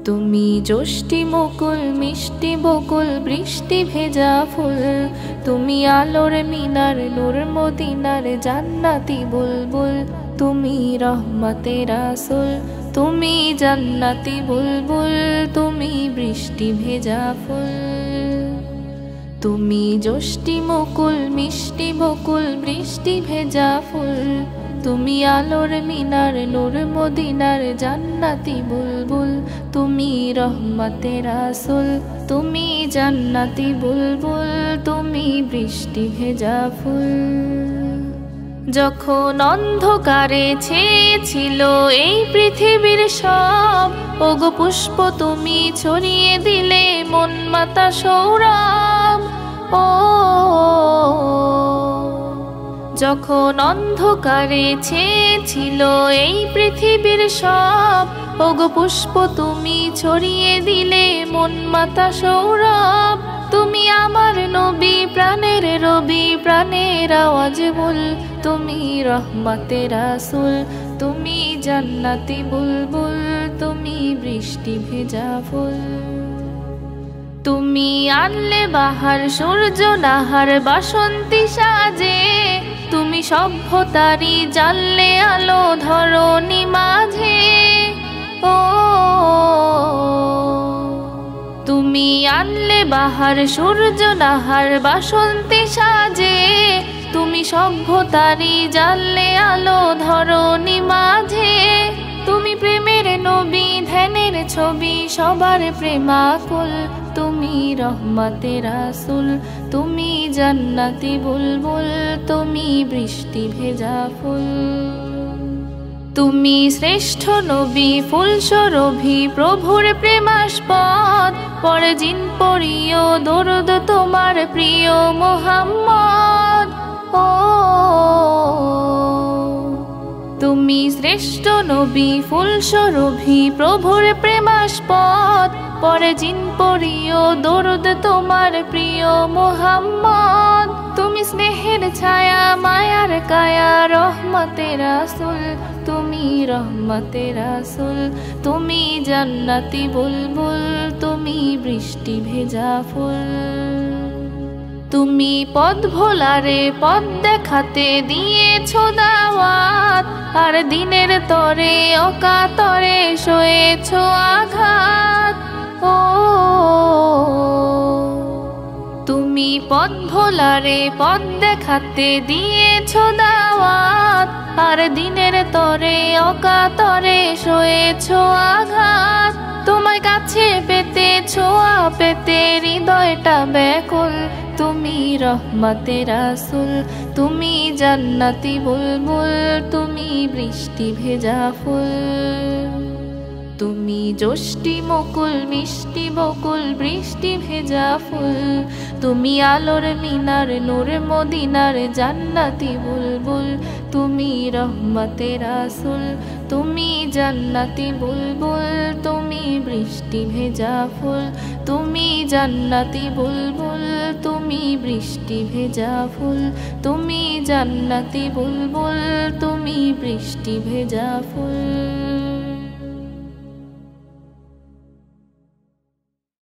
তুমি জ্যোষ্ঠী মুকুল মিষ্টি বকুল বৃষ্টি ভেজা ফুল, তুমি আলোর মিনার নূর মদিনার জান্নাতি বুলবুল, তুমি রহমতে রাসূল, তুমি জান্নাতি বুলবুল, তুমি বৃষ্টি ভেজা ফুল। তুমি জ্যোষ্ঠী মুকুল মিষ্টি বকুল বৃষ্টি ভেজা ফুল, তুমি আলোর মিনার নূর মদিনার জান্নাতি বুলবুল, তুমি রহমতে রাসূল, তুমি জান্নাতি বুলবুল, তুমি বৃষ্টি ভেজা ফুল। যখন অন্ধকারে ছেয়েছিল এই পৃথিবীর সব, ওগো পুষ্প তুমি ছড়িয়ে দিলে মন মাতা সৌরভ। ও যখন অন্ধকারে ছেয়েছিল এই পৃথিবীর সব, ওগো পুষ্প তুমি ছড়িয়ে দিলে মন মাতা সৌরভ। তুমি আমার নবী প্রাণের রবি প্রাণের আওয়াজ বল, তুমি রহমতে রাসূল, তুমি জান্নাতি বুলবুল, তুমি বৃষ্টি ভেজা ফুল। তুমি আনলে বাহার সূর্য নাহার বাসন্তী সাজে, তুমি সভ্যতারি জ্বাললে আলো ধরণী মাঝে। ও তুমি আনলে বাহার সূর্য নাহার বাসন্তী সাজে, তুমি সভ্যতারি জ্বাললে আলো ধরণী মাঝে। তুমি প্রেমের নবী ধ্যানের ছবি সবার প্রেমাকুল, তুমি রহমতে রাসূল, তুমি জান্নাতি বুলবুল, তুমি বৃষ্টি ভেজা ফুল। তুমি শ্রেষ্ঠ নবী ফুল সরভি প্রভুর প্রেমাস্পদ, পরে জিন পড়িও দরুদ তোমার প্রিয় মুহাম্মদ। ও তুমি শ্রেষ্ঠ নবী ফুল সরভি প্রভুর প্রেমাস্পদ, পরে জিন পড়িও দরুদ তোমার প্রিয় মুহাম্মদ। তুমি স্নেহের ছায়া মায়ার কায়া রহমতে রাসূল, তুমি রহমতে রাসূল, তুমি জান্নাতি বুলবুল, তুমি বৃষ্টি ভেজা ফুল। তুমি পথ ভোলারে পথ দেখাতে দিয়েছো দাওয়াত, আর দিনের তরে অকাতরে সয়েছো আঘাত। ও তুমি পথ ভোলারে পথ দেখাতে দিয়েছো দাওয়াত, আর দিনের তরে অকাতরে সয়েছো আঘাত। তোমার কাছে পেতে ছোঁয়া পেতে হৃদয়টা ব্যাকুল, তুমি রহমতে রাসূল, তুমি জান্নাতি বুলবুল, তুমি বৃষ্টি ভেজা ফুল। তুমি জ্যোষ্ঠী মুকুল মিষ্টি বকুল বৃষ্টি ভেজা ফুল, তুমি আলোর মিনার নূর মদিনার জান্নাতি বুলবুল, তুমি রহমতে রাসূল, তুমি জান্নাতি বুলবুল, তুমি বৃষ্টি ভেজা ফুল। তুমি জান্নাতি বুলবুল, তুমি বৃষ্টি ভেজা ফুল, তুমি জান্নাতি বুলবুল, তুমি বৃষ্টি ভেজা ফুল।